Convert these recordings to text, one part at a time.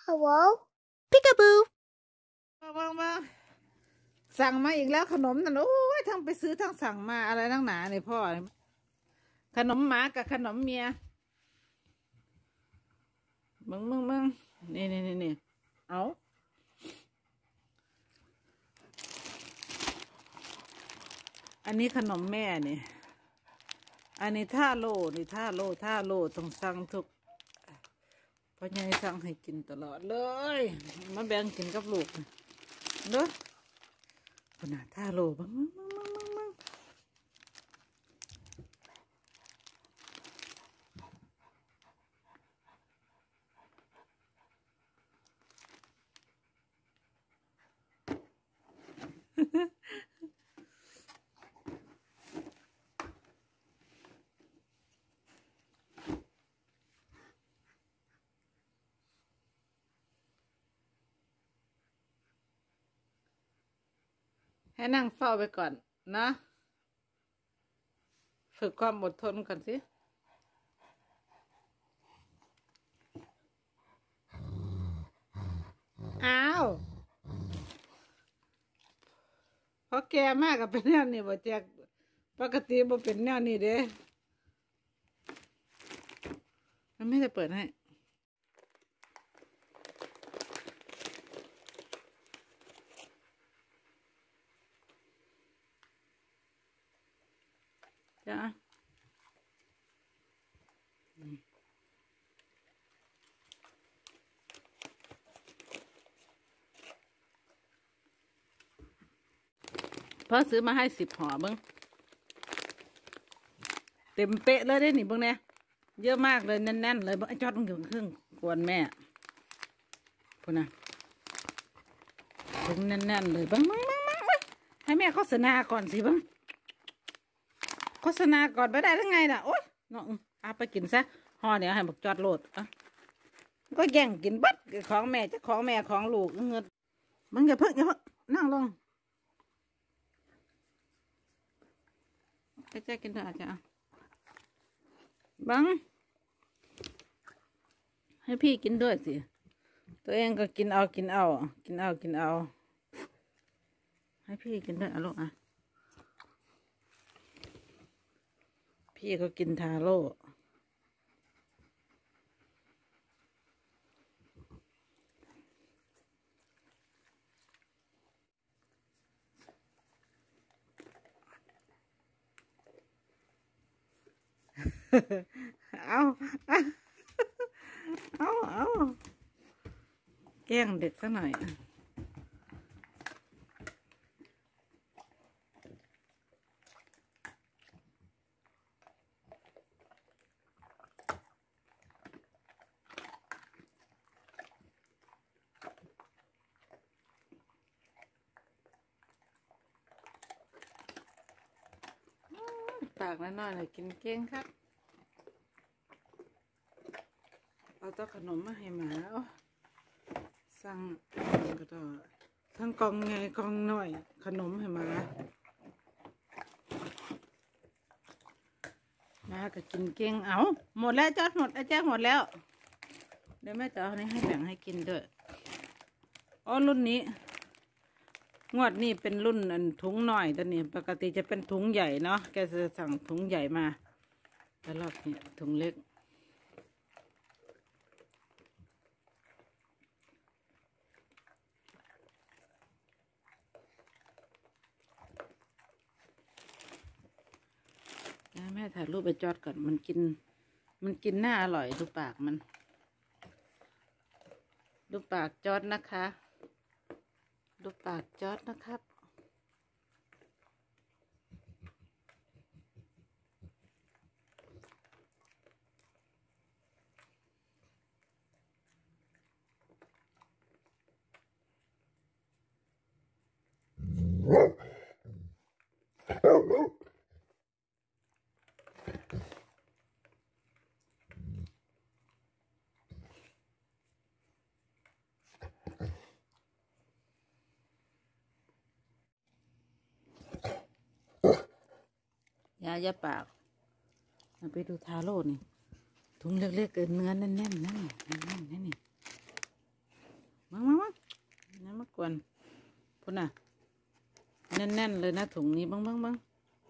Hello พิกาบูมาสั่งมาอีกแล้วขนมนั่นโอ้ยทั้งไปซื้อทั้งสั่งมาอะไรทั้งหนาเนี่ยพ่อขนมหมากับขนมเมียมึงนี่เอาอันนี้ขนมแม่นี่อันนี้ท่าโลนี่ท่าโลต้องสั่งทุกพ่อใหญ่สั่งให้กินตลอดเลยมาแบ่งกินกับลูกเด้อขนาดท่าโลบ้างให้นั่งเฝ้าไปก่อนนะฝึกความอดทนก่อนสิอ้าวเพราะแกมากกับเป็นแนวนี้บ่แจกปกติบ่เป็นแนวนี้เด้มันไม่ได้เปิดให้จ้าพ่อซื้อมาให้10 ห่อเบิ้งเต็มเป๊ะเลยได้หนิเบิ้งเนี่ยเยอะมากเลยแน่นๆเลยเบิ้งไอ้จอดมันอยู่เครื่องกวนแม่พูดนะถึงแน่นๆเลยเบิ้งให้แม่โฆษณาก่อนสิเบิ้งโฆษณาก่อนไปได้ทั้งไงน่ะโอ๊ยน้องเอาไปกินซะห่อเดี๋ยวให้บอกจอดโหลดอ่ะก็แย่งกินบัดของแม่จะของแม่ของลูกเงินมึงอย่าเพิ่งนั่งลงแจ๊กินเถอะอาจจะบังให้พี่กินด้วยสิตัวเองก็กินเอาให้พี่กินด้วยลูกอ่ะพี่ก็กินทาโร่เอาแกล้งเด็กซะหน่อยปากน้อยๆเลยกินเก่งครับเอาตัวขนมมาให้หมาสั่งก็ต่อทั้งกองไงกองหน่อยขนมให้หมาก็กินเก่งเอาหมดแล้วจอดหมดไอ้แจ๊หมดแล้วเดี๋ยวแม่จะเอานี้ให้แบ่งให้กินด้วยอ๋อรุ่นนี้งวดนี้เป็นรุ่นถุงหน่อยตอนนี้ปกติจะเป็นถุงใหญ่เนาะแกจะสั่งถุงใหญ่มาแต่รอบนี้ถุงเล็กแม่ถ่ายรูปไปจอดก่อนมันกินหน้าอร่อยดูปากมันดูปากจอดนะคะดูปากจอดนะครับยาปากไปดูทาโร่นี่ถุงเล็กๆเนื้อแน่นๆนั่นนี่กวนพุ่นน่ะแน่นๆเลยนะถุงนี้บ้าง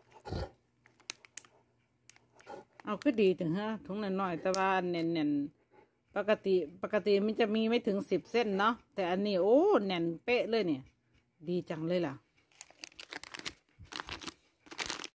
เอาก็ดีถึงฮะถุงน้อยๆแต่ว่าแน่นๆปกติมันจะมีไม่ถึง10 เส้นเนาะแต่อันนี้โอ้แน่นเป๊ะเลยเนี่ยดีจังเลยล่ะ